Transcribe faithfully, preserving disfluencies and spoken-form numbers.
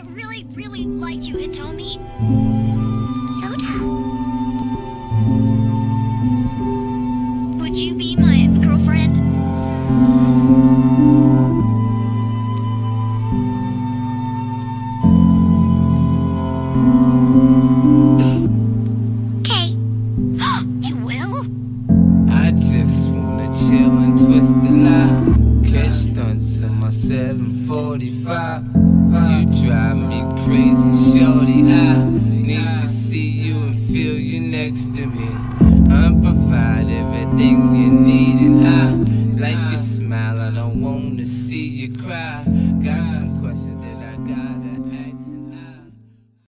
I really, really like you, Hitomi. Soda. Would you be my girlfriend? Okay. You will? I just wanna chill and twist the lie. Catch stunts in my seven forty-five. You drive me crazy, shorty. I need to see you and feel you next to me. I provide everything you need, and I like your smile. I don't wanna see you cry. Got some